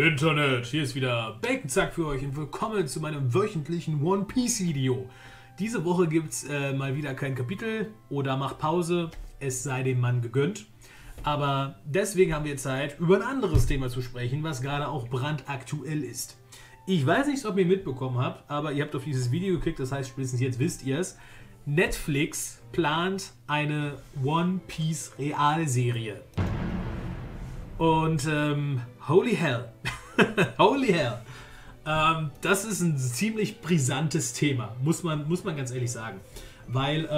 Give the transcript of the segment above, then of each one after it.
Internet, hier ist wieder Baconzack für euch und willkommen zu meinem wöchentlichen One Piece Video. Diese Woche gibt es mal wieder kein Kapitel oder macht Pause, es sei dem Mann gegönnt. Aber deswegen haben wir Zeit, über ein anderes Thema zu sprechen, was gerade auch brandaktuell ist. Ich weiß nicht, ob ihr mitbekommen habt, aber ihr habt auf dieses Video geklickt, das heißt spätestens jetzt wisst ihr es. Netflix plant eine One Piece Realserie. Und holy hell, holy hell, das ist ein ziemlich brisantes Thema, muss man ganz ehrlich sagen. Weil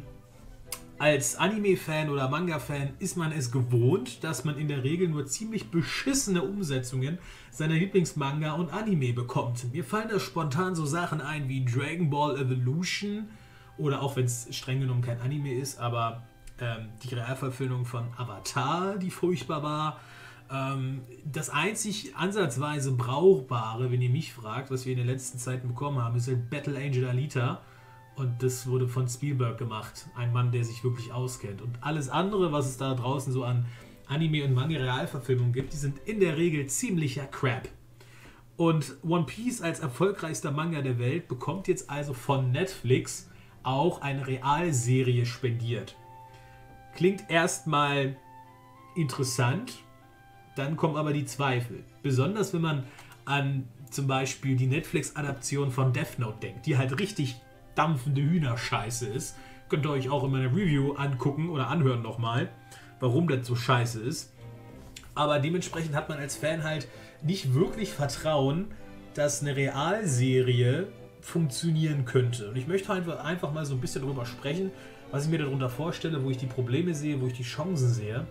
als Anime-Fan oder Manga-Fan ist man es gewohnt, dass man in der Regel nur ziemlich beschissene Umsetzungen seiner Lieblingsmanga und Anime bekommt. Mir fallen da spontan so Sachen ein wie Dragon Ball Evolution oder auch wenn es streng genommen kein Anime ist, aber die Realverfilmung von Avatar, die furchtbar war. Das einzig ansatzweise Brauchbare, wenn ihr mich fragt, was wir in den letzten Zeiten bekommen haben, ist halt Battle Angel Alita. Und das wurde von Spielberg gemacht. Ein Mann, der sich wirklich auskennt. Und alles andere, was es da draußen so an Anime- und Manga-Realverfilmungen gibt, die sind in der Regel ziemlicher Crap. Und One Piece als erfolgreichster Manga der Welt bekommt jetzt also von Netflix auch eine Realserie spendiert. Klingt erstmal interessant, dann kommen aber die Zweifel. Besonders wenn man an zum Beispiel die Netflix-Adaption von Death Note denkt, die halt richtig dampfende Hühnerscheiße ist. Könnt ihr euch auch in meiner Review angucken oder anhören nochmal, warum das so scheiße ist. Aber dementsprechend hat man als Fan halt nicht wirklich Vertrauen, dass eine Realserie funktionieren könnte. Und ich möchte einfach mal so ein bisschen darüber sprechen, was ich mir darunter vorstelle, wo ich die Probleme sehe, wo ich die Chancen sehe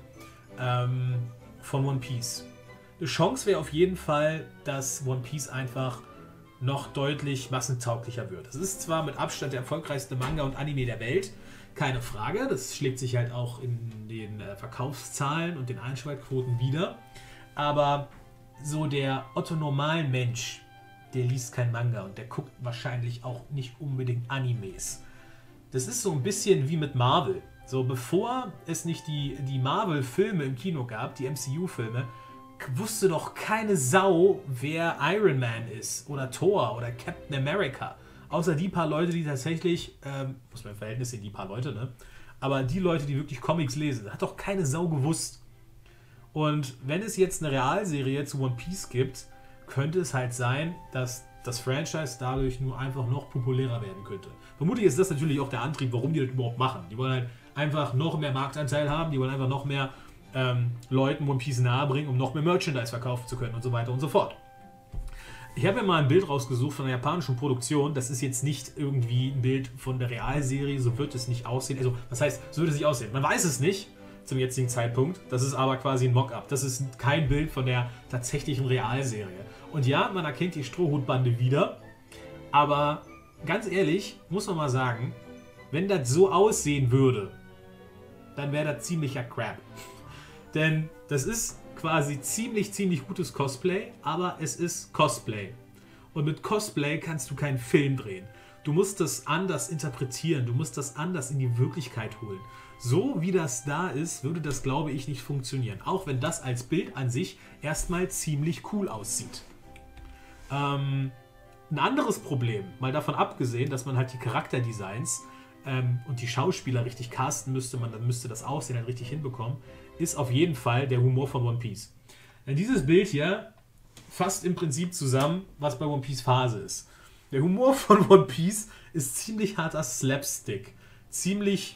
von One Piece. Eine Chance wäre auf jeden Fall, dass One Piece einfach noch deutlich massentauglicher wird. Es ist zwar mit Abstand der erfolgreichste Manga und Anime der Welt, keine Frage, das schlägt sich halt auch in den Verkaufszahlen und den Einschaltquoten wieder, aber so der Otto-Normal-Mensch, der liest kein Manga und der guckt wahrscheinlich auch nicht unbedingt Animes. Das ist so ein bisschen wie mit Marvel. So, bevor es nicht die Marvel-Filme im Kino gab, die MCU-Filme, wusste doch keine Sau, wer Iron Man ist oder Thor oder Captain America. Außer die paar Leute, die tatsächlich, muss man im Verhältnis sehen, die paar Leute, ne? Aber die Leute, die wirklich Comics lesen, hat doch keine Sau gewusst. Und wenn es jetzt eine Realserie zu One Piece gibt, könnte es halt sein, dass das Franchise dadurch nur einfach noch populärer werden könnte. Vermutlich ist das natürlich auch der Antrieb, warum die das überhaupt machen. Die wollen halt einfach noch mehr Marktanteil haben, die wollen einfach noch mehr Leuten One Piece nahebringen, um noch mehr Merchandise verkaufen zu können und so weiter und so fort. Ich habe mir mal ein Bild rausgesucht von einer japanischen Produktion. Das ist jetzt nicht irgendwie ein Bild von der Realserie, so wird es nicht aussehen. Also, was heißt, so wird es nicht aussehen? Man weiß es nicht zum jetzigen Zeitpunkt. Das ist aber quasi ein Mock-up. Das ist kein Bild von der tatsächlichen Realserie. Und ja, man erkennt die Strohhutbande wieder. Aber ganz ehrlich, muss man mal sagen, wenn das so aussehen würde, dann wäre das ziemlicher Crap. Denn das ist quasi ziemlich gutes Cosplay, aber es ist Cosplay. Und mit Cosplay kannst du keinen Film drehen. Du musst das anders interpretieren, du musst das anders in die Wirklichkeit holen. So wie das da ist, würde das, glaube ich, nicht funktionieren. Auch wenn das als Bild an sich erstmal ziemlich cool aussieht. Ein anderes Problem, mal davon abgesehen, dass man halt die Charakterdesigns und die Schauspieler richtig casten müsste, dann müsste das Aussehen halt richtig hinbekommen, ist auf jeden Fall der Humor von One Piece. Denn dieses Bild hier fasst im Prinzip zusammen, was bei One Piece Phase ist. Der Humor von One Piece ist ziemlich harter Slapstick. Ziemlich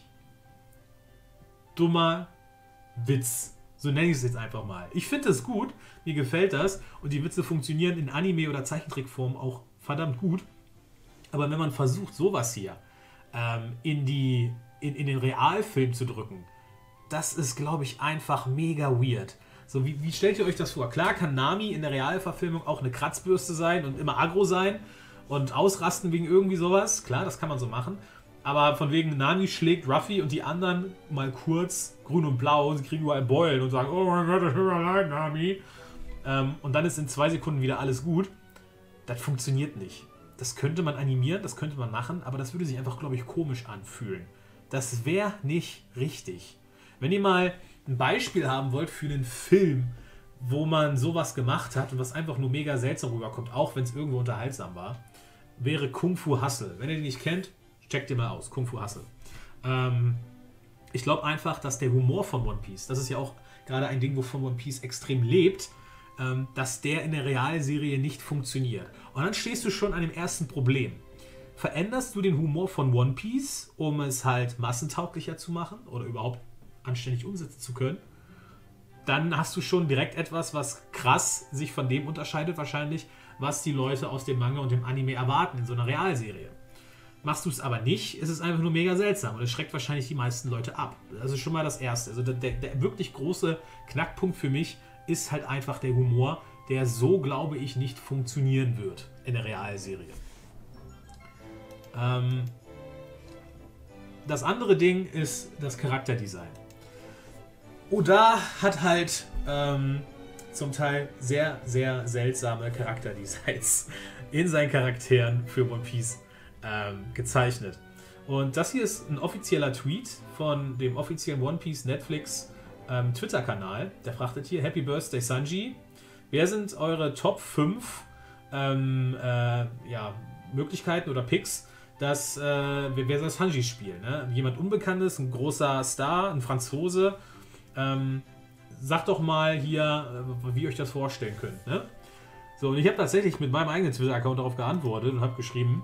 dummer Witz. So nenne ich es jetzt einfach mal. Ich finde das gut, mir gefällt das und die Witze funktionieren in Anime- oder Zeichentrickform auch verdammt gut. Aber wenn man versucht, sowas hier in den Realfilm zu drücken, das ist, glaube ich, einfach mega weird. So, wie stellt ihr euch das vor? Klar kann Nami in der Realverfilmung auch eine Kratzbürste sein und immer aggro sein und ausrasten wegen irgendwie sowas. Klar, das kann man so machen. Aber von wegen Nami schlägt Ruffy und die anderen mal kurz grün und blau und sie kriegen überall Beulen und sagen, oh mein Gott, das tut mir leid, Nami. Und dann ist in 2 Sekunden wieder alles gut. Das funktioniert nicht. Das könnte man animieren, das könnte man machen, aber das würde sich einfach, glaube ich, komisch anfühlen. Das wäre nicht richtig. Wenn ihr mal ein Beispiel haben wollt für einen Film, wo man sowas gemacht hat und was einfach nur mega seltsam rüberkommt, auch wenn es irgendwo unterhaltsam war, wäre Kung Fu Hustle. Wenn ihr den nicht kennt, checkt ihr mal aus. Kung Fu Hustle. Ich glaube einfach, dass der Humor von One Piece, das ist ja auch gerade ein Ding, wovon One Piece extrem lebt, dass der in der Realserie nicht funktioniert. Und dann stehst du schon an dem ersten Problem. Veränderst du den Humor von One Piece, um es halt massentauglicher zu machen oder überhaupt anständig umsetzen zu können, dann hast du schon direkt etwas, was krass sich von dem unterscheidet wahrscheinlich, was die Leute aus dem Manga und dem Anime erwarten in so einer Realserie. Machst du es aber nicht, ist es einfach nur mega seltsam und es schreckt wahrscheinlich die meisten Leute ab. Das ist schon mal das Erste. Also der wirklich große Knackpunkt für mich ist halt einfach der Humor, der so, glaube ich, nicht funktionieren wird in der Realserie. Das andere Ding ist das Charakterdesign. Oda hat halt zum Teil sehr, sehr seltsame Charakterdesigns in seinen Charakteren für One Piece gezeichnet. Und das hier ist ein offizieller Tweet von dem offiziellen One Piece Netflix Twitter-Kanal. Der fragtet hier: Happy Birthday Sanji. Wer sind eure Top 5 Möglichkeiten oder Picks, dass wer soll Sanji spielen? Ne? Jemand Unbekanntes, ein großer Star, ein Franzose. Sagt doch mal hier, wie ihr euch das vorstellen könnt. Ne? So, und ich habe tatsächlich mit meinem eigenen Twitter-Account darauf geantwortet und habe geschrieben: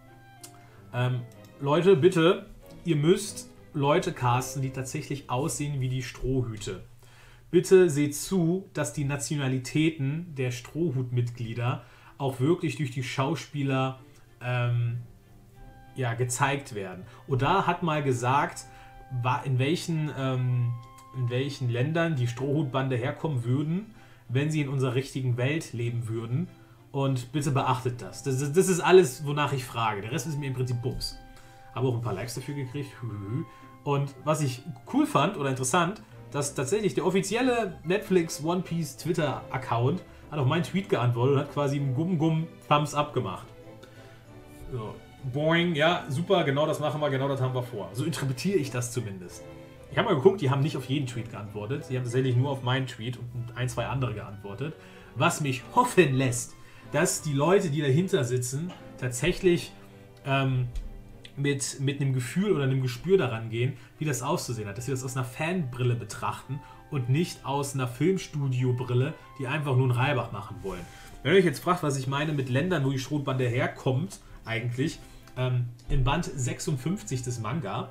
Leute, bitte, ihr müsst Leute casten, die tatsächlich aussehen wie die Strohhüte. Bitte seht zu, dass die Nationalitäten der Strohhutmitglieder auch wirklich durch die Schauspieler gezeigt werden. Oda hat mal gesagt, in welchen Ländern die Strohhutbande herkommen würden, wenn sie in unserer richtigen Welt leben würden. Und bitte beachtet das. Das ist alles, wonach ich frage. Der Rest ist mir im Prinzip Bums. Habe auch ein paar Likes dafür gekriegt. Und was ich cool fand oder interessant, dass tatsächlich der offizielle Netflix One Piece Twitter-Account hat auf meinen Tweet geantwortet und hat quasi einen Thumbs up gemacht. So. Boing, ja, super, genau das machen wir, genau das haben wir vor. So interpretiere ich das zumindest. Ich habe mal geguckt, die haben nicht auf jeden Tweet geantwortet. Sie haben tatsächlich nur auf meinen Tweet und ein, zwei andere geantwortet. Was mich hoffen lässt, dass die Leute, die dahinter sitzen, tatsächlich mit einem Gefühl oder einem Gespür daran gehen, wie das auszusehen hat. Dass sie das aus einer Fanbrille betrachten und nicht aus einer Filmstudio-Brille, die einfach nur einen Reibach machen wollen. Wenn ihr euch jetzt fragt, was ich meine mit Ländern, wo die Strohbande herkommt, eigentlich, in Band 56 des Manga,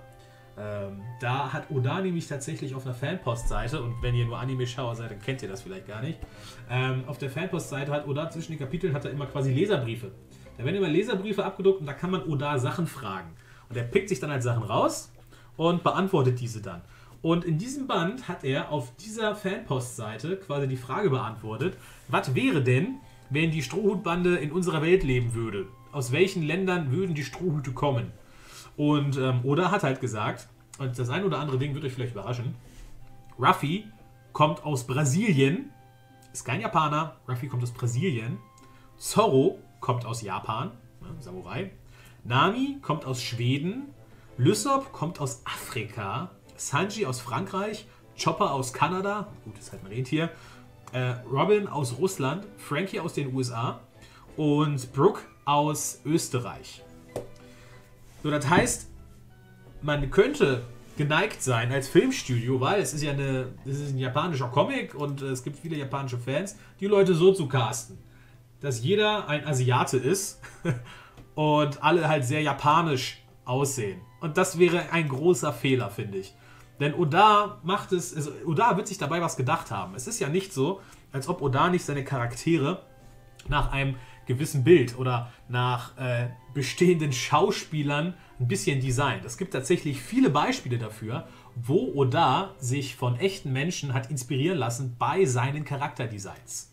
da hat Oda nämlich tatsächlich auf einer Fanpost-Seite, und wenn ihr nur Anime-Schauer seid, dann kennt ihr das vielleicht gar nicht, auf der Fanpost-Seite hat Oda zwischen den Kapiteln hat er immer quasi Leserbriefe. Da werden immer Leserbriefe abgedruckt und da kann man Oda Sachen fragen. Und er pickt sich dann halt Sachen raus und beantwortet diese dann. Und in diesem Band hat er auf dieser Fanpost-Seite quasi die Frage beantwortet: Was wäre denn, wenn die Strohhutbande in unserer Welt leben würde? Aus welchen Ländern würden die Strohhüte kommen? Und Oda hat halt gesagt, und das ein oder andere Ding wird euch vielleicht überraschen, Ruffy kommt aus Brasilien, ist kein Japaner, Ruffy kommt aus Brasilien, Zorro kommt aus Japan, Samurai, Nami kommt aus Schweden, Lysop kommt aus Afrika, Sanji aus Frankreich, Chopper aus Kanada, gut, ist halt ein Rentier, Robin aus Russland, Frankie aus den USA und Brooke aus Österreich. So, das heißt, man könnte geneigt sein als Filmstudio, weil es ist ja ein japanischer Comic und es gibt viele japanische Fans, die Leute so zu casten, dass jeder ein Asiate ist und alle halt sehr japanisch aussehen. Und das wäre ein großer Fehler, finde ich. Denn Oda Oda wird sich dabei was gedacht haben. Es ist ja nicht so, als ob Oda nicht seine Charaktere nach einem gewissen Bild oder nach bestehenden Schauspielern ein bisschen designt. Es gibt tatsächlich viele Beispiele dafür, wo Oda sich von echten Menschen hat inspirieren lassen bei seinen Charakterdesigns.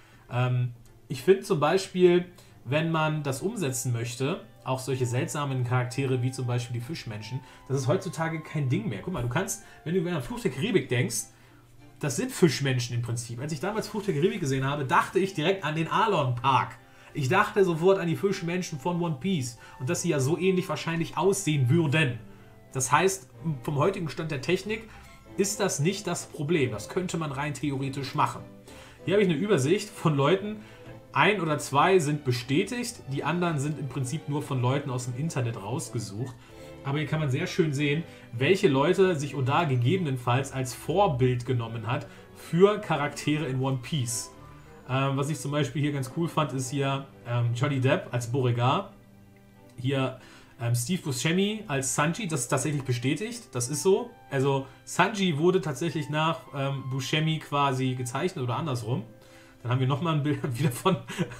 Ich finde zum Beispiel, wenn man das umsetzen möchte, auch solche seltsamen Charaktere wie zum Beispiel die Fischmenschen, das ist heutzutage kein Ding mehr. Guck mal, du kannst, wenn du an Fluch der Karibik denkst, das sind Fischmenschen im Prinzip. Als ich damals Fluch der Karibik gesehen habe, dachte ich direkt an den Arlon Park. Ich dachte sofort an die Fischmenschen von One Piece und dass sie ja so ähnlich wahrscheinlich aussehen würden. Das heißt, vom heutigen Stand der Technik ist das nicht das Problem. Das könnte man rein theoretisch machen. Hier habe ich eine Übersicht von Leuten. 1 oder 2 sind bestätigt, die anderen sind im Prinzip nur von Leuten aus dem Internet rausgesucht. Aber hier kann man sehr schön sehen, welche Leute sich Oda gegebenenfalls als Vorbild genommen hat für Charaktere in One Piece. Was ich zum Beispiel hier ganz cool fand, ist hier Johnny Depp als Beauregard. Hier Steve Buscemi als Sanji, das ist tatsächlich bestätigt, das ist so. Also Sanji wurde tatsächlich nach Buscemi quasi gezeichnet oder andersrum. Dann haben wir nochmal ein Bild wieder von,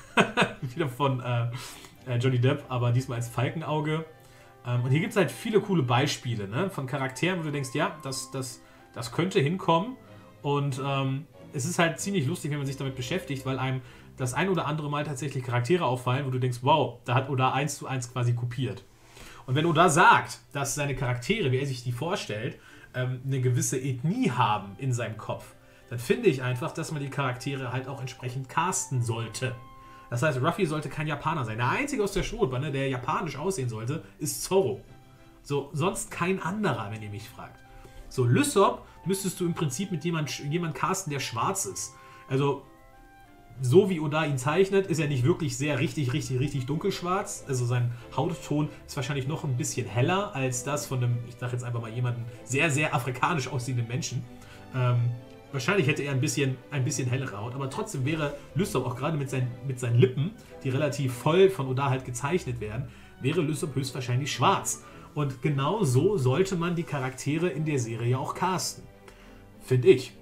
Johnny Depp, aber diesmal als Falkenauge. Und hier gibt es halt viele coole Beispiele, ne, von Charakteren, wo du denkst, ja, das könnte hinkommen. Und es ist halt ziemlich lustig, wenn man sich damit beschäftigt, weil einem das ein oder andere Mal tatsächlich Charaktere auffallen, wo du denkst, wow, da hat Oda 1:1 quasi kopiert. Und wenn Oda sagt, dass seine Charaktere, wie er sich die vorstellt, eine gewisse Ethnie haben in seinem Kopf, dann finde ich einfach, dass man die Charaktere halt auch entsprechend casten sollte. Das heißt, Ruffy sollte kein Japaner sein. Der einzige aus der Strohbande, der japanisch aussehen sollte, ist Zoro. So, sonst kein anderer, wenn ihr mich fragt. So, Lysop müsstest du im Prinzip mit jemand casten, der schwarz ist. Also, so wie Oda ihn zeichnet, ist er nicht wirklich sehr richtig dunkelschwarz. Also sein Hautton ist wahrscheinlich noch ein bisschen heller als das von einem, ich sage jetzt einfach mal jemanden, sehr afrikanisch aussehenden Menschen. Wahrscheinlich hätte er ein bisschen hellere Haut, aber trotzdem wäre Lysop auch gerade mit seinen Lippen, die relativ voll von Oda halt gezeichnet werden, wäre Lysop höchstwahrscheinlich schwarz. Und genau so sollte man die Charaktere in der Serie auch casten. Finde ich.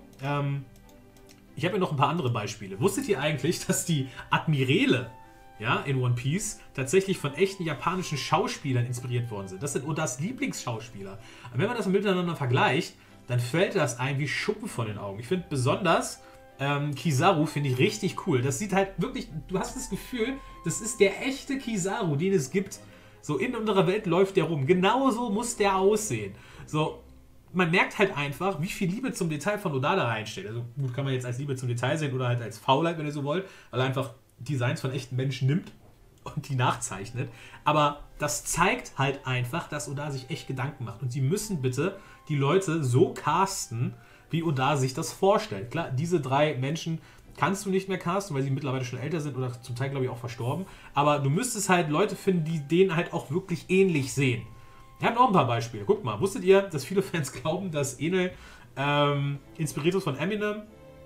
Ich habe ja noch ein paar andere Beispiele. Wusstet ihr eigentlich, dass die Admiräle, ja, in One Piece tatsächlich von echten japanischen Schauspielern inspiriert worden sind? Das sind Odas Lieblingsschauspieler. Und wenn man das miteinander vergleicht, dann fällt das einem wie Schuppen von den Augen. Ich finde besonders Kizaru finde ich richtig cool. Das sieht halt wirklich, du hast das Gefühl, das ist der echte Kizaru, den es gibt. So in unserer Welt läuft der rum. Genauso muss der aussehen. So, man merkt halt einfach, wie viel Liebe zum Detail von Oda da reinsteht. Also gut, kann man jetzt als Liebe zum Detail sehen oder halt als Faulheit, wenn ihr so wollt, weil er einfach Designs von echten Menschen nimmt und die nachzeichnet. Aber das zeigt halt einfach, dass Oda sich echt Gedanken macht. Und sie müssen bitte die Leute so casten, wie Oda sich das vorstellt. Klar, diese 3 Menschen kannst du nicht mehr casten, weil sie mittlerweile schon älter sind oder zum Teil, glaube ich, auch verstorben. Aber du müsstest halt Leute finden, die denen halt auch wirklich ähnlich sehen. Ich habe noch ein paar Beispiele. Guckt mal, wusstet ihr, dass viele Fans glauben, dass Enel inspiriert ist von Eminem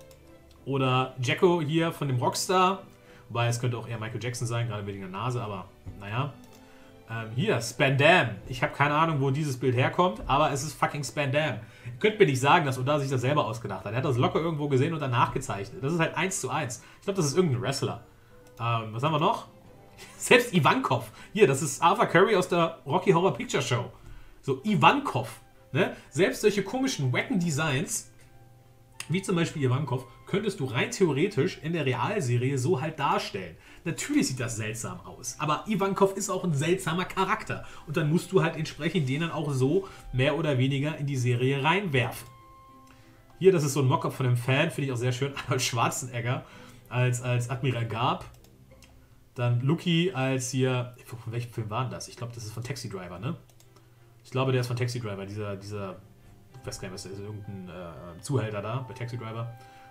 oder Jacko hier von dem Rockstar? Wobei, es könnte auch eher Michael Jackson sein, gerade wegen der Nase, aber naja. Hier, Spandam. Ich habe keine Ahnung, wo dieses Bild herkommt, aber es ist fucking Spandam. Ihr könnt mir nicht sagen, dass Oda sich das selber ausgedacht hat. Er hat das locker irgendwo gesehen und dann nachgezeichnet. Das ist halt 1:1. Ich glaube, das ist irgendein Wrestler. Was haben wir noch? Selbst Ivankov. Hier, das ist Arthur Curry aus der Rocky Horror Picture Show. So, Ivankov. Ne? Selbst solche komischen, wacken Designs, wie zum Beispiel Ivankov, könntest du rein theoretisch in der Realserie so halt darstellen. Natürlich sieht das seltsam aus, aber Ivankov ist auch ein seltsamer Charakter. Und dann musst du halt entsprechend den dann auch so mehr oder weniger in die Serie reinwerfen. Hier, das ist so ein Mockup von einem Fan, finde ich auch sehr schön. Arnold Schwarzenegger als Admiral Garb. Dann Lucky als hier, von welchem Film war denn das? Ich glaube, das ist von Taxi Driver, ne? Ich glaube, der ist von Taxi Driver, dieser ich weiß gar nicht, was der ist, irgendein Zuhälter da bei Taxi Driver.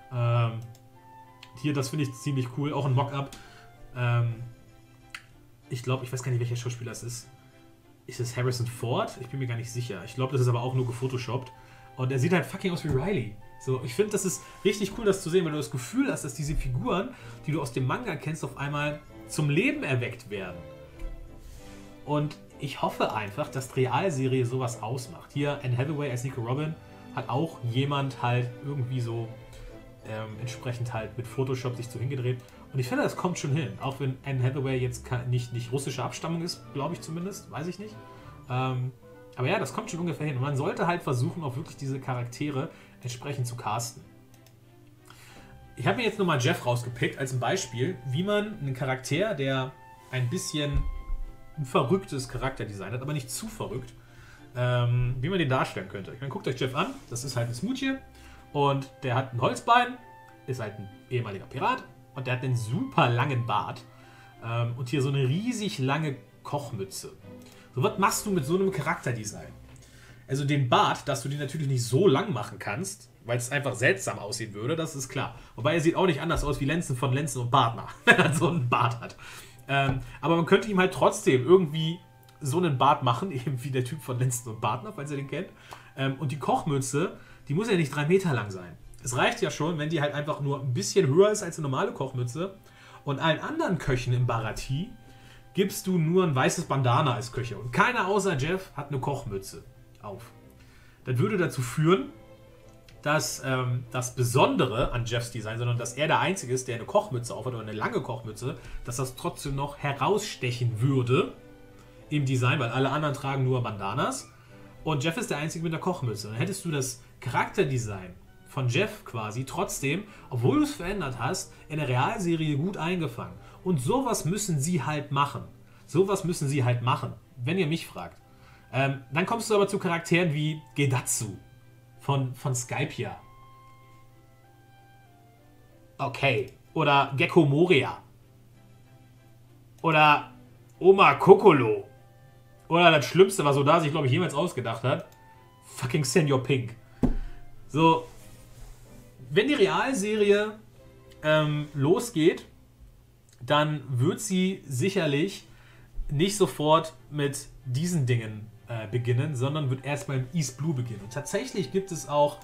Hier, das finde ich ziemlich cool, auch ein Mockup. Ich glaube, ich weiß gar nicht, welcher Schauspieler es ist. Ist es Harrison Ford? Ich bin mir gar nicht sicher. Ich glaube, das ist aber auch nur gefotoshoppt. Und er sieht halt fucking aus wie Riley. So, ich finde, das ist richtig cool, das zu sehen, weil du das Gefühl hast, dass diese Figuren, die du aus dem Manga kennst, auf einmal zum Leben erweckt werden. Und ich hoffe einfach, dass die Realserie sowas ausmacht. Hier, Anne Hathaway als Nico Robin hat auch jemand halt irgendwie so entsprechend halt mit Photoshop sich so hingedreht. Und ich finde, das kommt schon hin. Auch wenn Anne Hathaway jetzt nicht russische Abstammung ist, glaube ich zumindest, weiß ich nicht. Aber ja, das kommt schon ungefähr hin. Und man sollte halt versuchen, auch wirklich diese Charaktere entsprechend zu casten. Ich habe mir jetzt nochmal Jeff rausgepickt als ein Beispiel, wie man einen Charakter, der ein bisschen ein verrücktes Charakterdesign hat, aber nicht zu verrückt, wie man den darstellen könnte. Ich meine, guckt euch Jeff an, das ist halt ein Smoochie und der hat ein Holzbein, ist halt ein ehemaliger Pirat und der hat einen super langen Bart und hier so eine riesig lange Kochmütze. So, was machst du mit so einem Charakterdesign? Also den Bart, dass du den natürlich nicht so lang machen kannst, weil es einfach seltsam aussehen würde, das ist klar. Wobei er sieht auch nicht anders aus wie Lenzen von Lenzen und Bartner, wenn er so einen Bart hat. Aber man könnte ihm halt trotzdem irgendwie so einen Bart machen, eben wie der Typ von Lenzen und Bartner, falls ihr den kennt. Und die Kochmütze, die muss ja nicht 3 Meter lang sein. Es reicht ja schon, wenn die halt einfach nur ein bisschen höher ist als eine normale Kochmütze. Und allen anderen Köchen im Bharati gibst du nur ein weißes Bandana als Köche. Und keiner außer Jeff hat eine Kochmütze auf. Das würde dazu führen, dass das Besondere an Jeffs Design, sondern dass er der Einzige ist, der eine Kochmütze aufhat oder eine lange Kochmütze, dass das trotzdem noch herausstechen würde im Design, weil alle anderen tragen nur Bandanas und Jeff ist der Einzige mit der Kochmütze. Dann hättest du das Charakterdesign von Jeff quasi trotzdem, obwohl du es verändert hast, in der Realserie gut eingefangen. Und sowas müssen sie halt machen. Sowas müssen sie halt machen, wenn ihr mich fragt. Dann kommst du aber zu Charakteren wie Gedatsu von Skypiea. Okay. Oder Gecko Moria. Oder Oma Kokolo. Oder das Schlimmste, was Oda sich, glaube ich, jemals ausgedacht hat. Fucking Senior Pink. So, wenn die Realserie losgeht, dann wird sie sicherlich nicht sofort mit diesen Dingen beginnen, sondern wird erst beim East Blue beginnen. Und tatsächlich gibt es auch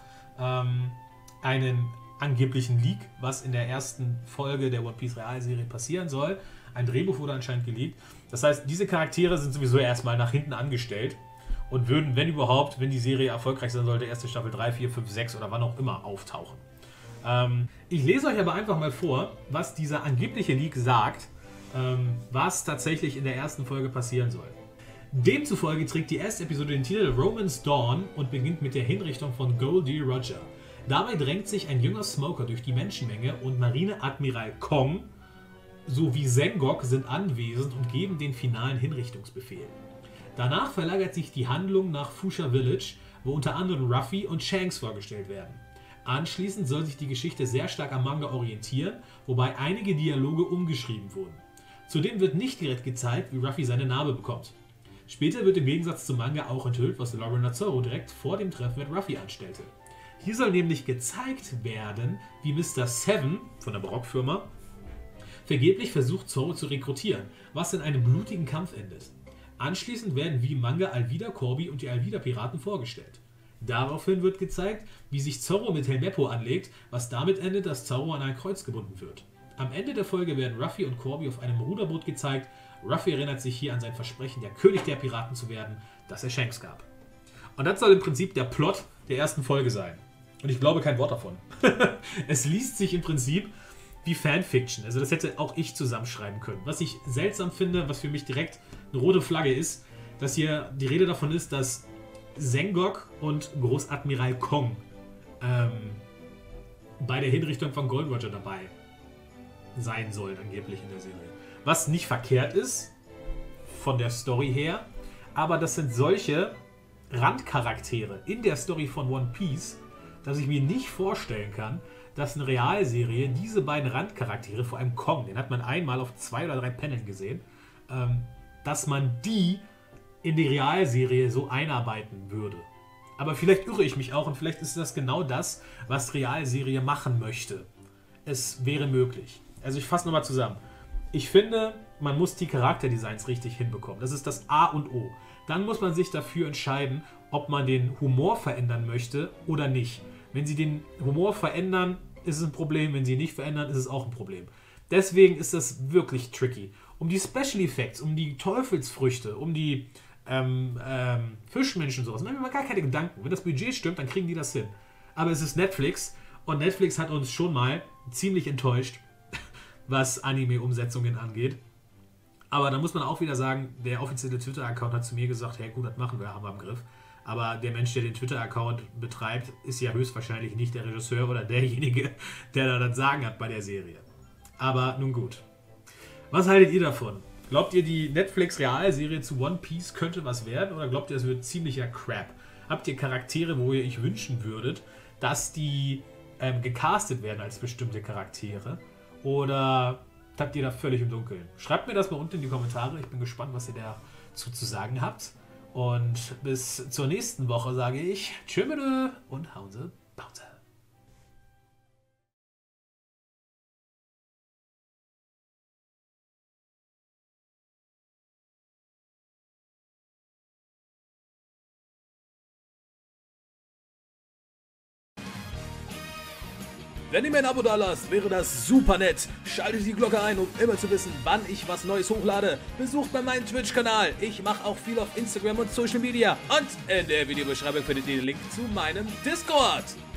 einen angeblichen Leak, was in der ersten Folge der One Piece Realserie passieren soll. Ein Drehbuch wurde anscheinend geleakt. Das heißt, diese Charaktere sind sowieso erstmal nach hinten angestellt und würden, wenn überhaupt, wenn die Serie erfolgreich sein sollte, erste Staffel 3, 4, 5, 6 oder wann auch immer auftauchen. Ich lese euch aber einfach mal vor, was dieser angebliche Leak sagt, was tatsächlich in der ersten Folge passieren soll. Demzufolge trägt die erste Episode den Titel Romance Dawn und beginnt mit der Hinrichtung von Goldie Roger. Dabei drängt sich ein junger Smoker durch die Menschenmenge und Marineadmiral Kong sowie Sengok sind anwesend und geben den finalen Hinrichtungsbefehl. Danach verlagert sich die Handlung nach Fuchsia Village, wo unter anderem Ruffy und Shanks vorgestellt werden. Anschließend soll sich die Geschichte sehr stark am Manga orientieren, wobei einige Dialoge umgeschrieben wurden. Zudem wird nicht direkt gezeigt, wie Ruffy seine Narbe bekommt. Später wird im Gegensatz zum Manga auch enthüllt, was Lorena Zorro direkt vor dem Treffen mit Ruffy anstellte. Hier soll nämlich gezeigt werden, wie Mr. Seven von der Barockfirma vergeblich versucht, Zorro zu rekrutieren, was in einem blutigen Kampf endet. Anschließend werden wie im Manga Alvida Corby und die Alvida-Piraten vorgestellt. Daraufhin wird gezeigt, wie sich Zorro mit Helmeppo anlegt, was damit endet, dass Zorro an ein Kreuz gebunden wird. Am Ende der Folge werden Ruffy und Corby auf einem Ruderboot gezeigt. Ruffy erinnert sich hier an sein Versprechen, der König der Piraten zu werden, das er Shanks gab. Und das soll im Prinzip der Plot der ersten Folge sein. Und ich glaube kein Wort davon. Es liest sich im Prinzip wie Fanfiction. Also das hätte auch ich zusammenschreiben können. Was ich seltsam finde, was für mich direkt eine rote Flagge ist, dass hier die Rede davon ist, dass Sengok und Großadmiral Kong bei der Hinrichtung von Gold Roger dabei sein sollen, angeblich in der Serie. Was nicht verkehrt ist, von der Story her, aber das sind solche Randcharaktere in der Story von One Piece, dass ich mir nicht vorstellen kann, dass eine Realserie diese beiden Randcharaktere, vor allem Kong, den hat man einmal auf 2 oder 3 Paneln gesehen, dass man die in die Realserie so einarbeiten würde. Aber vielleicht irre ich mich auch und vielleicht ist das genau das, was Realserie machen möchte. Es wäre möglich. Also ich fasse nochmal zusammen. Ich finde, man muss die Charakterdesigns richtig hinbekommen. Das ist das A und O. Dann muss man sich dafür entscheiden, ob man den Humor verändern möchte oder nicht. Wenn sie den Humor verändern, ist es ein Problem. Wenn sie ihn nicht verändern, ist es auch ein Problem. Deswegen ist das wirklich tricky. Um die Special Effects, um die Teufelsfrüchte, um die Fischmenschen und sowas, machen wir mal gar keine Gedanken. Wenn das Budget stimmt, dann kriegen die das hin. Aber es ist Netflix und Netflix hat uns schon mal ziemlich enttäuscht, was Anime-Umsetzungen angeht. Aber da muss man auch wieder sagen, der offizielle Twitter-Account hat zu mir gesagt, hey gut, das machen wir, haben wir im Griff. Aber der Mensch, der den Twitter-Account betreibt, ist ja höchstwahrscheinlich nicht der Regisseur oder derjenige, der da das Sagen hat bei der Serie. Aber nun gut. Was haltet ihr davon? Glaubt ihr, die Netflix-Realserie zu One Piece könnte was werden? Oder glaubt ihr, es wird ziemlicher Crap? Habt ihr Charaktere, wo ihr euch wünschen würdet, dass die gecastet werden als bestimmte Charaktere? Oder habt ihr da völlig im Dunkeln? Schreibt mir das mal unten in die Kommentare. Ich bin gespannt, was ihr dazu zu sagen habt. Und bis zur nächsten Woche sage ich tschö und Hause Pause. Wenn ihr mir ein Abo da lasst, wäre das super nett. Schaltet die Glocke ein, um immer zu wissen, wann ich was Neues hochlade. Besucht mal meinen Twitch-Kanal. Ich mache auch viel auf Instagram und Social Media. Und in der Videobeschreibung findet ihr den Link zu meinem Discord.